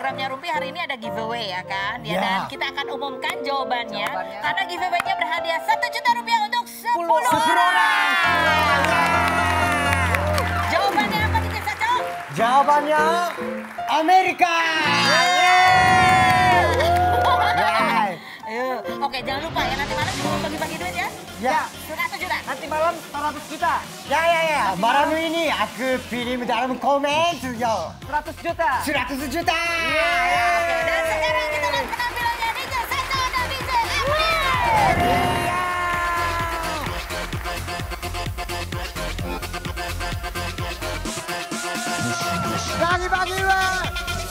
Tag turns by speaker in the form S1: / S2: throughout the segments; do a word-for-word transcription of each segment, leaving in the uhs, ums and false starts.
S1: programnya Rumpi hari ini ada giveaway ya kan? Ya,
S2: Ya.
S1: dan kita akan umumkan jawabannya.
S3: Jawabannya.
S1: Karena giveaway-nya berhadiah satu juta rupiah untuk sepuluh
S2: Sepuluh orang.
S1: Jawabannya apa nih Saco?
S2: Jawabannya Amerika.
S1: Ayo. Oke, jangan lupa ya nanti malam mau bagi-bagi duit ya.
S2: Ya.
S1: seratus juta.
S3: Nanti malam seratus juta.
S2: Ya ya ya. Malam ini aku pilih dalam komen yo.
S3: seratus juta.
S2: seratus juta.
S1: Oke, dan sekarang kita lihat penampilannya D J Saco dan D J Emil.
S2: Bagi-bagi Bang.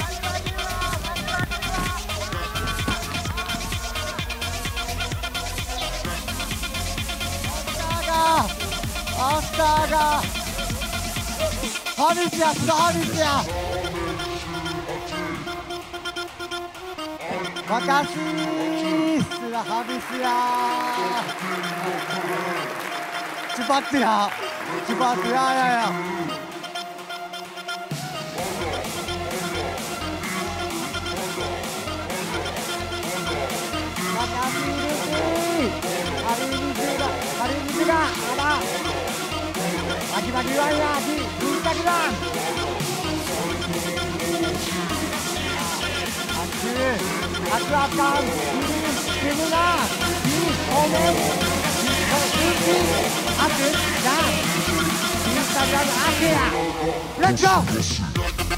S2: Astaga. Habis ya, sudah habis ya. Makasih, sudah habis ya. Cepat ya, cepat ya, ya, ya. Makasih Rupi. Hari ini juga, hari ini juga ada bagi-bagi raya di Instagram. Aku, aku akan kirim semua di komen di aku dan Instagram aku ya. Let's go.